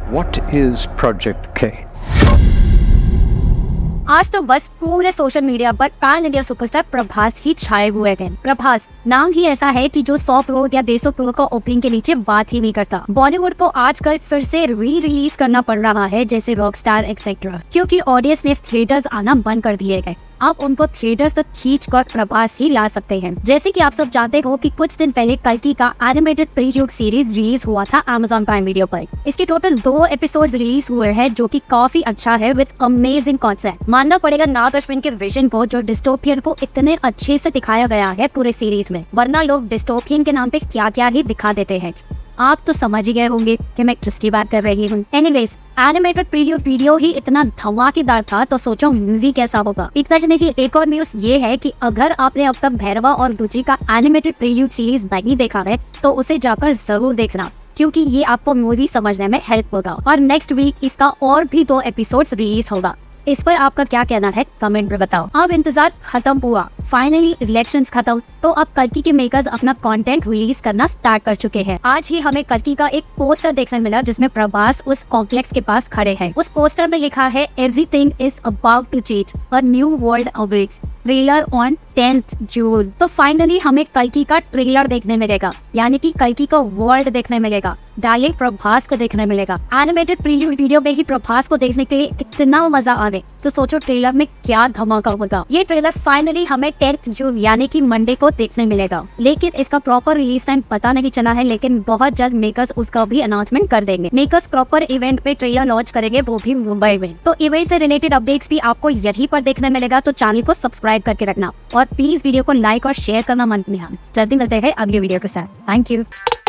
What is Project K? आज तो बस पूरे सोशल मीडिया पर पैन इंडिया सुपरस्टार प्रभास ही छाए हुए हैं। प्रभास नाम ही ऐसा है कि जो 100 करोड़ या 150 करोड़ का ओपनिंग के नीचे बात ही नहीं करता। बॉलीवुड को आजकल फिर से रिलीज करना पड़ रहा है जैसे रॉकस्टार एक्सेट्रा, क्योंकि ऑडियंस ने थिएटर्स आना बंद कर दिए गए। आप उनको थिएटर्स तक खींच कर प्रभास ही ला सकते हैं। जैसे कि आप सब जानते हो कि कुछ दिन पहले कल्कि का एनिमेटेड प्रीव्यू सीरीज रिलीज हुआ था Amazon प्राइम वीडियो पर। इसके टोटल 2 एपिसोड्स रिलीज हुए हैं जो कि काफी अच्छा है विद अमेजिंग कॉन्सेप्ट। मानना पड़ेगा नाग अश्विन के विजन को, जो डिस्टोपियन को इतने अच्छे से दिखाया गया है पूरे सीरीज में, वरना लोग डिस्टोपियन के नाम पे क्या क्या ही दिखा देते हैं। आप तो समझ ही गए होंगे कि मैं किसकी बात कर रही हूँ। एनीवेज, एनिमेटेड प्रीव्यू वीडियो ही इतना धमाकेदार था तो सोचो मूवी कैसा होगा। इतना ही नहीं, एक और न्यूज ये है कि अगर आपने अब तक भैरवा और बुज्जी का एनिमेटेड प्रीव्यू सीरीज नहीं देखा है तो उसे जाकर जरूर देखना, क्योंकि ये आपको मूवी समझने में हेल्प होगा। और नेक्स्ट वीक इसका और भी 2 एपिसोड्स रिलीज होगा। इस पर आपका क्या कहना है कमेंट में बताओ। अब इंतजार खत्म हुआ, फाइनली इलेक्शंस खत्म, तो अब कल्कि के मेकर्स अपना कंटेंट रिलीज करना स्टार्ट कर चुके हैं। आज ही हमें कल्कि का एक पोस्टर देखने मिला जिसमें प्रभास उस कॉम्प्लेक्स के पास खड़े हैं। उस पोस्टर में लिखा है everything is about to change, a new world awakes, trailer on 10th June. तो फाइनली हमें कल्कि का ट्रेलर देखने मिलेगा, यानी कि कल्कि का वर्ल्ड देखने मिलेगा, डायरेक्ट प्रभास को देखने मिलेगा। एनिमेटेड प्रीव्यू वीडियो में ही प्रभास को देखने के लिए इतना मजा आ गया, तो सोचो ट्रेलर में क्या धमाका होगा। ये ट्रेलर फाइनली हमें 10th जून यानी कि मंडे को देखने मिलेगा, लेकिन इसका प्रॉपर रिलीज टाइम पता नहीं चला है, लेकिन बहुत जल्द मेकर्स उसका भी अनाउंसमेंट कर देंगे। मेकर्स प्रॉपर इवेंट पे ट्रेलर लॉन्च करेंगे, वो भी मुंबई में। तो इवेंट से रिलेटेड अपडेट्स भी आपको यहीं पर देखने मिलेगा, तो चैनल को सब्सक्राइब करके रखना और प्लीज वीडियो को लाइक और शेयर करना मत भूलना। जल्दी मिलते हैं अगली वीडियो के साथ। Thank you.